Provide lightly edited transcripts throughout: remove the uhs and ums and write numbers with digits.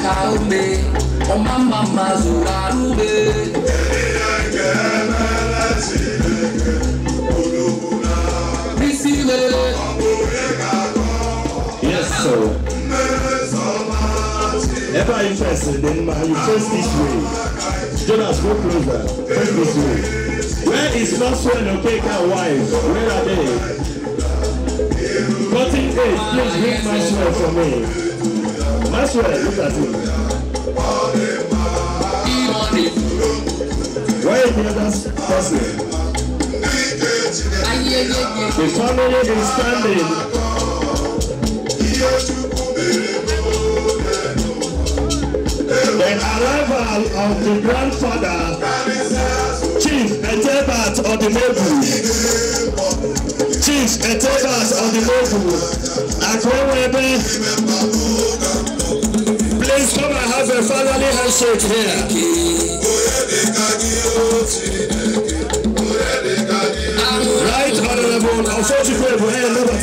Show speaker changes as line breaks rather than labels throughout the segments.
Yes, so ever interested, then you face this way. Jonas, go closer. Face this way. Where is Maxwell and Okeke wife? Where are they? Cutting age, please bring Maxwell for me. Maxwell, look at him. Where is the other person? The family is standing. The arrival of the grandfather, Chief Etebat of the Mobu. Chief Etebat of the Mobu. Please come and have a family handshake here. Right Honorable Ofochukwu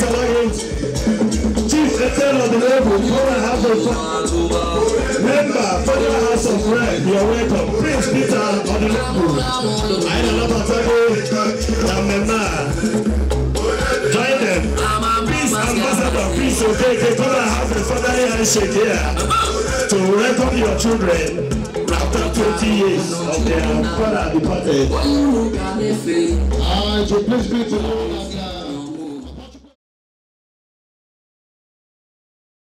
Chief Etebat of the Mobu, come and have a member, Federal House of Rep, you're welcome. Prince Peter on the Mobu. I don't know about join them. Please, Ambassador, please, Okeke, come and have a family handshake here to welcome your children after 20 years of their father departed. Please be to